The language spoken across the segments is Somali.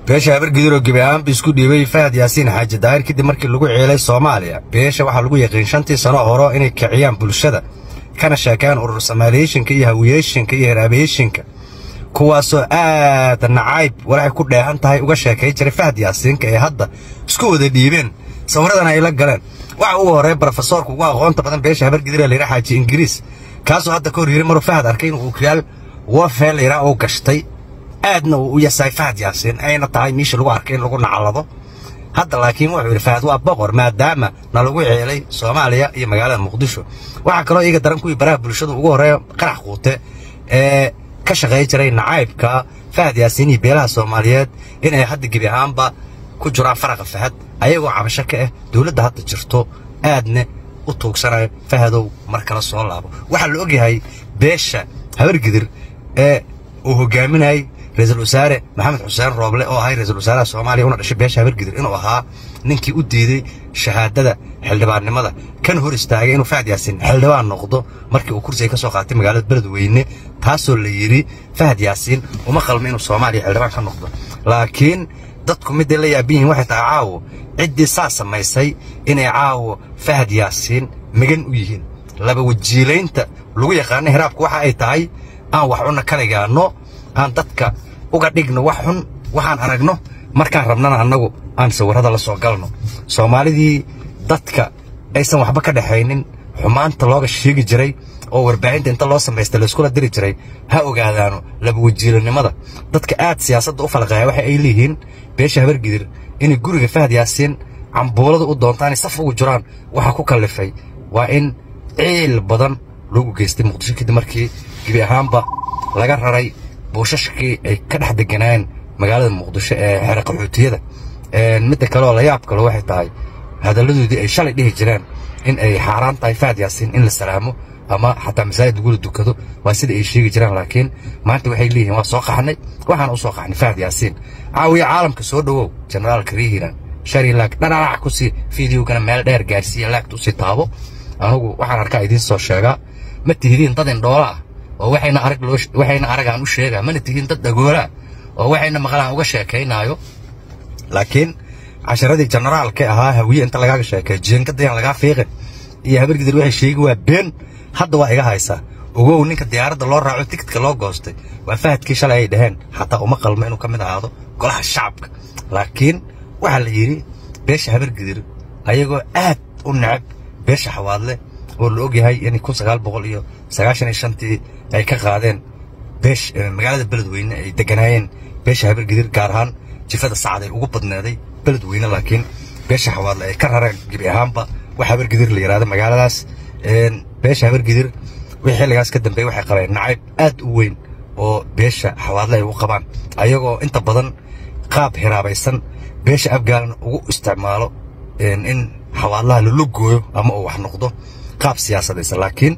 beesha habargidir oo gebi ahaan isku dhiibay Fahad Yaasiin Xaaji Daahir kadib markii lagu ceelay Soomaaliya. Beesha waxa lagu yaqiin 5 sano hore inay kiciyaan bulshada kana sheekaan urur Soomaaliyeedka iyo hawiyeeshinka iyo herabeeshinka kuwaasoo aad nacayb waxay ku dheehan tahay uga sheekay jiray Fahad Yaasiin ee hadda isku wada dhiibeen sawiradan ay la galeen. waxa uu horeey professorku ugu aqoonta badan beesha habargidir ee Xaaji Ingiriis kaasoo hadda ka hor mar Fahad arkay inuu kiyaal wafeel ira oo gashtay aadna uu yahay Fahad Yaasiin ayna tahay meesha lagu arkay in lagu nacalado hadda laakiin wuxuu yiri Fahad waa boqor maadaama na lagu ceelay Soomaaliya iyo magaalada Muqdisho waxa kale oo iga daran ku baraha bulshada ugu horeeyo qarax quute ka shaqeey jiray nacaybka Fahad Yaasiin iyo beelaha Soomaaliyeed in ay hadda gebi ahaanba ku jiraan faraqa Fahad ayagoo cabasho ka ah dawladda hadda jirto aadna u tuugsanay Fahadow markala soo laabo waxa la ogyahay beesha habargidir uu hogaaminay رئيسل وزراء محمد حسين روبله أو هاي رئيسل وزراء الصومالي هنا رشيد بيش هبرقدر إنه ها ننكي وديدي شهادة حلبان لماذا كان هو استاجي إنه فهد ياسين حلبان نقضه مركي وكرسي كسوق عتيم مقالة بلد وينه تحصل اللي يري فهد ياسين وما خل منه الصومالي حلبان كان نقضه لكن ضدكم مدة اللي يبين واحد عاو عدي ساسا ما يسي إنه عاو فهد ياسين مجن ويهين لبا وجيلين أنت لو يقارن هرابك واحد أي تاي وحنا كان يجانو aan dadka uga dhigno waxaan aragno markaan rabnana anagu aan sawirada la soo galno Soomaalidii dadka aysan waxba ka dhaxaynin xumaanta looga sheegi jiray oo warbaahinta inta loo sameystay la isku la diri jiray ha ogaadaano laba wajiilanimada dadka aad siyaasadda u falqaaya waxa ay leeyihiin beesha habargidir in guriga Fahad Yaasiin camboolada u doontaan saf ugu jiraan waxa ku kalifay waa in ceel badan lagu geystay Muqdisho kadib markii gebi ahaanba laga raray بوششكي كده دجنان مجال المقدسة حرق الحوتية متى كلام لا يعب كل واحد تاي هذا اللي دي شال ديه جيران إن أي حرام تاي فهد ياسين إن السلامه أما حتى مساعد يقول الدكتور واسيد أي شيء جيران لكن ما أنت وحيد ليه ما ساق حني وحنا أساق حني فهد ياسين عاوي عالم كسود هو جنرال كريهنا شاري لك لا عكسي فيديو كان مال دير جارسيا لك توسي تابو أهو وحنا ركايدين صار شجع متهدين تدين دولار ووحينا أرق عن الشيء ما نتيجين تدقولا ووحينا مقالة وقا شاكينايو لكن عشان هذه جنرال كأها هوية أنت لقاك شاكي جين كده يعني لقاك فيغن إيه هبرقدر وحي شيء وبين حد واقعها هايسا وقو إنك الديارة دولار راعو تكت كلاو قوستي وفهد كيش على دهن حتى ومقال منه كمد هذا قولها الشعب لكن وحال يري بيش هبرقدر هيقو ونعب بيش حواضله واللوجي هاي يعني كون سقال بقوليه سقاشني شنتي أي كقادين بيش مقالة بلد وين أي دجناين بيش هبرقدر كارهان جفة السعادة وقبض نادي بلد وين لكن بيش حوالله أي كرر جبي هامبا وحبرقدر اللي هذا مقالة ناس بيش هبرقدر ويحل جاس كدم بي وحي قرين نعيب وين وبيش حوالله وقبان أيوة أنت بدن قاب هرابيسن بيش أبقى واستعماله إن حوالله للوجو أما هو حنقضه قاب سياسة ليس لكن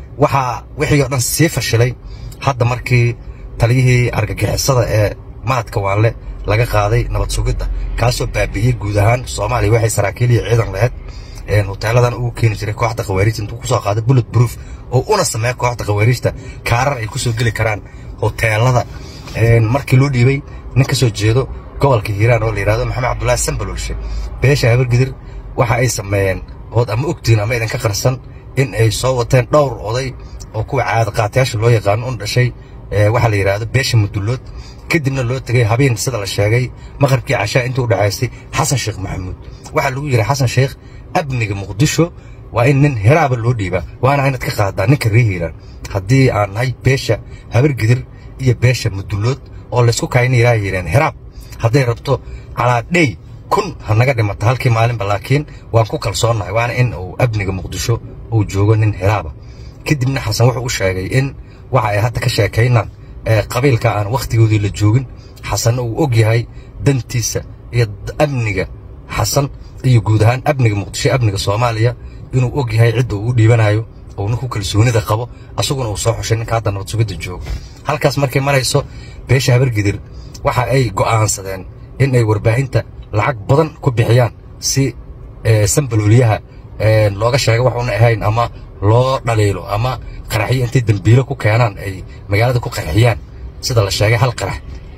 وحي قدام سيف شلي hadda markii taliyihii argagixisada ee maadka waanle laga qaaday nabad sugidda kaasoo baabiyay guud ahaan Soomaaliya waxay saraakiil iyo ciidan lahayd hoteeladan uu keenay jiray kooxda qawaariijta intuu ku soo qaaday bullet proof oo una sameeyay kooxda qawaariijta kaarar ay ku soo gali karaan hoteelada markii loo dhiibay nin ka soo jeedo gobolka Hiiraan oo la yiraahdo Maxamed Cabdullaahi Sanbalolshe beesha habargidir waxa ay sameeyeen oo ama ogtiin ama idan ka qarsan in ay soo wateen dhowr oday oo ku caad qaatayaasha loo yaqaan un dhashay waxa la yiraahdo beesha mudulood kadibna loo tagay habeen sida la sheegay maqribkii cashaa intuu dhacaysay Xasan Sheekh Maxamuud waxa lagu yiri Xasan Sheekh abniga Muqdisho waa in nin heraaba loo dhiiba waana inaad ka qaadaa ninka Rihiiraan haddii aan hay beesha habargidir iyo beesha mudulood oo la isku kaynayay yiraan heraab hadday rabto calaadhay kun hanaga dhimata halkii maalinba laakiin waan ku kalsoonahay waana in uu abniga Muqdisho uu joogo nin heraaba kadibna Xasan wuxuu u sheegay in waxa ay hadda ka sheekaynaan qabiilka aan waqtigoodii la joogin Xasan uu og yahay dantiisa iyo amniga Xasan iyo guud ahaan amniga Muqdisho amniga Soomaaliya inuu og yahay cid uu dhiibanayo oo uu ku kalsoonida qabo asaguna uu soo xushay ninka hadda nabad sugidda joogo halkaas markay marayso beesha habargidir waxa ay go'aansadeen in ay warbaahinta lacag badan ku bixiyaan si sanbaloliyaha looga sheego wax una ahayn ama loo dhaleelo ama qaraxiyo intay dambiilo ku keenaan ay magaalada ku qarxiyaan sida la sheegay hal qarax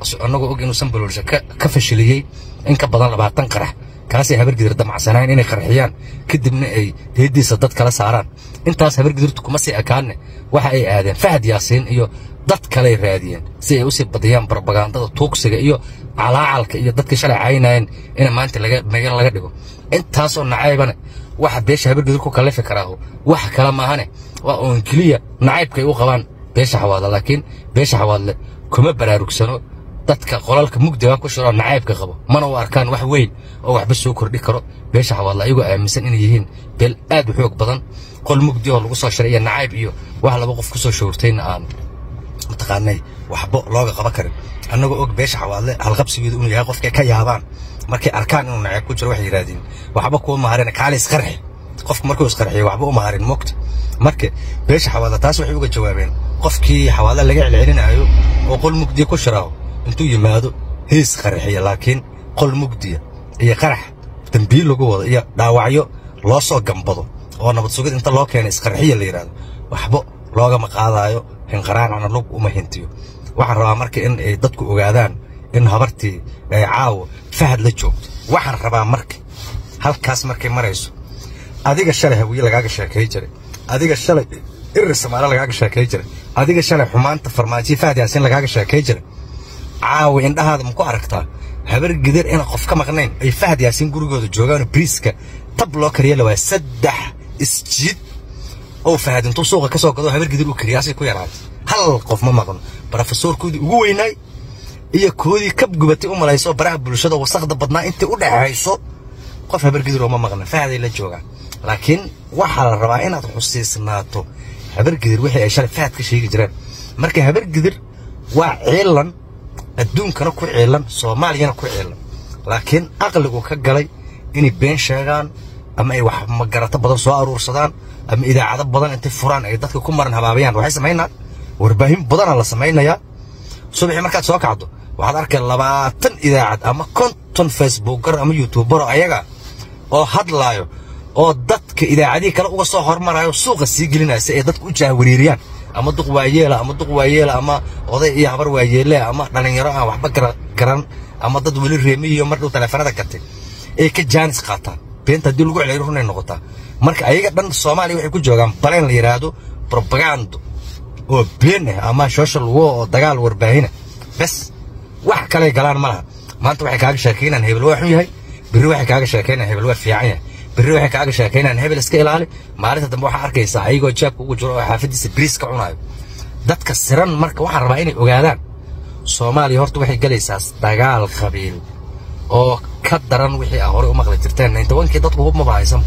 anagoo og inuu sanbaloolsha ka fashiliyay in ka badan 20 qarax kaasay habargidir damacsanaan inay qarxiyaan kadibna ay deediisa dad kala saaraan intaas habargidirtu kuma sii akaane waxa ay aadeen Fahad Yaasiin iyo dad kale raadiyeen si ay u sii badiyaan propagandada tuugsiga iyo calaacalka iyo dadka shalay caynayeen in maanta magan laga dhigo intaas oo nacaybana waxa beesha habargidir ku kaleef karaaho wax kala ma ahane waa oo kaliya nacaybka ay u qabaan beesha Xawaadle laakiin beesha Xawaadle kuma baraarugsano dadka qolalka mugdiga ku shiro nacaybka qabo mana u arkaan wax weyn oo waxba soo kordhi karo beesha Xawaadle ayagu aaminsan inay yihiin beel aad u xoog badan qol mugdi oo lagu soo shiraya nacayb iyo wax laba qof ku soo shoortayna aan mataqaanay waxba looga qaba karin anagoo og beesha Xawaadle hal qabsigeedu inuu yahay qofka ka yaabaan markay arkaan inuu nacayb ku jiro wax yiraahdiin waxba ku maharin kaalis qarxi qofku markuu isqarxiyo waxba u maharin moogta marka beesha Xawaadle taas waxay uga jawaabeen qofkii Xawaadle laga celcelinayo oo qol mugdi ku shiraaw intuu yimaado hees qarxiya laakiin qol mugdiya iyo qarax dambiil lagu wado iyo dhaawacyo loo soo gambado oo nabad sugid inta loo keenay isqarxiya la yiraahdo waxba looga maqaadayo hinqaraacana lug uma hintiyo waxaan rabaa marka in ay dadku ogaadaan in habartii ay caawo Fahad la joogto waxaan rabaa marka halkaas markay marayso adiga shalay hawiye lagaaga sheekay jiray adiga shalay Soomaali lagaaga sheekay jiray adiga shalay xumaanta farmaajo Fahad Yaasiin lagaaga sheekay jiray caawo indhahaada ma ku aragtaa habargidir in qof ka maqnayn ay Fahad Yaasiin gurigooda joogaan briiska tab loo kariyo la waa 3 isjiid oo Fahad intuu suuqa ka soo gado habargidir u kariyaasay ku yaraatay hal qof ma maqno professorkoodii ugu weynay iyo koodii kab gubatay u malayso baraha bulshada wasaqda badnaa intii u dhaxayso qof habargidir oo ma maqna Fahad ay la joogaan laakiin waxa la rabaa inaad xusiisnaato habargidir wixii ay shalay Fahad ka sheegi jireen marka habargidir waa ciilan adduunkana ku ciilan Soomaaliyana ku ciilan laakiin aqligu ka galay in been sheegaan ama ay wax magarato badan soo aruursadaan ama idaacado badan inta furaan ay dadka ku maran habaabayaan waxay sameeyaan warbaahin badan la sameeynaya subaxii markaad soo kacdo waxaad arkay 20 idaacad ama konton facebooker ama youtuber ayaga oo hadlaayo oo dadka idaacadii kale uga soo hormarayo suuqa sii gelinaya si ay dadku u jaahwareeriyaan ama duq waayeela ama oday iyo habar waayeele ama dhalinyaro aan waxba garan ama dad wali reemiyo mar dhow telefoonada gatay ee ka jaanis qaataan beenta dib lagu celiyo runay noqotaa marka ayaga dhan Soomaaliya waxay ku joogaan baleen la yiraahdo propaganda oo been ama social war oo dagaal warbaahina bas wax kale galaan malaha maanta waxay kaaga sheekeynaan hebel waa xun yahay biri waxay kaaga sheekeynaan hebel waa fiican yahay biri waxay kaaga sheekeynaan hebel iska ilaali maalinta dambe waxa arkaysaa ayagoo jaabka ugu jiro oo xaafadiisa briiska cunayo dadka siran marka waxaan rabaa inay ogaadaan Soomaaliya horta waxay galaysaa dagaal qabiil oo ka daran wixii hore u maqli jirteen 91kii dadku hub ma baahaysan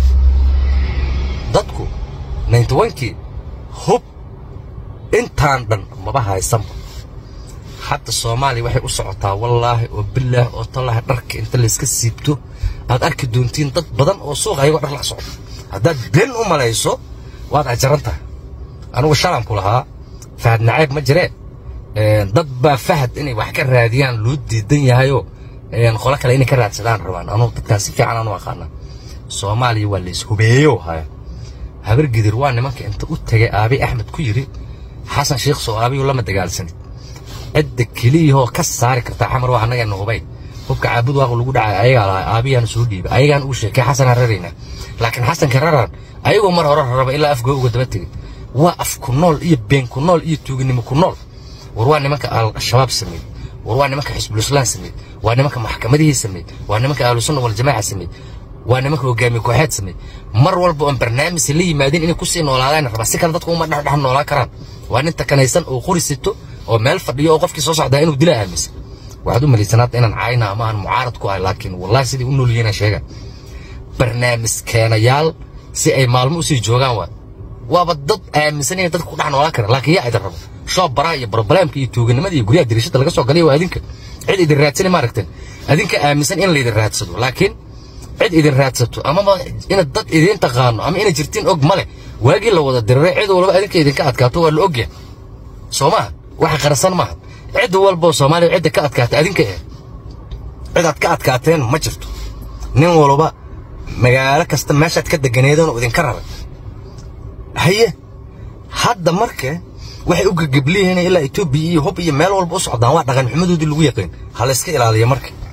dadku 91kii hub intaan dhan ma baahaysan حتى الصومالي waxay u socotaa wallahi oo billah oo tallaah dharka inta la iska siibto aad arki doontiin dad badan oo suuq ayaga dhar la socdo hadaad been u malayso waad ajaranta anigu shalan ku lahaa Fahad naciib ma jireen dad ba Fahad inay wax ka raadiyaan loo diidan yahayo qola kale inay ka raadsadaan rabaan anigu dadkaas si fiican aan u aqaana Soomaaliya waa la ishubeeyo habargidir waa nimanka inta u tagay Abi Axmed ku yiri Xasan Sheekh Soomaali lama dagaalsan عد كليه كسر كرتا حمر وحنا جن غبي هو كعبود واقول لقول أيها أبي أنا سعودي أيها أنا وش كحسن هررينا لكن حسن كرران أيوة مرة رب إلا أفجو وقدمتي وقف كنول بين كنول توجني مكنول ورواني مك الشباب سمي ورواني مك حزب الإسلام سمي وأنا مك محكمة دي سمي وأنا مك أهل السنة والجماعة سمي وأنا مك وجامي كوحد سمي مرة والبو برنامج اللي مادين إني كوسين ولا علينا بس كان تقوم نحن ولا كرام وأنا أنت كان يسن وخوري ستو oo meel fadhiyo oo qofkii soo socda inuu dila aamis waxaad u maleysanaad inaan caayna ama aan mucaarad ku ahay laakiin wallahi sidii u nooliyeen sheega barnaamij keenayaal si ay maalmo u sii joogaan waa dad aaminsan in dadku dhaxan wala kara laakiin yaa idin rabo soo baraa iyo problemka iyo tuuganimada iyo guriga dirishada laga soo galay waa adinka cid idin raadsan ma aragteen adinka aaminsan in la idin raadsado laakiin cid idin raadsato ama in dad idin taqaano ama in jirtiin og male waagi la wada diray cid walba adinka idin ka adkaato waa la ogyahay Soomaa waxa qarsan ma cid walba Soomaaliya cid ka adkaatay adinka cid ka adkaateen ma jirto nin walba magaalo kasta meeshaad ka deganeedeen oo idin ka rabay haye hadda marka waxay u gagablihiin ilaa Itoobiya iyo hub iyo meel walba u socdaan waa dhaqan xumadoodii lagu yaqaan hal iska ilaaliyo marka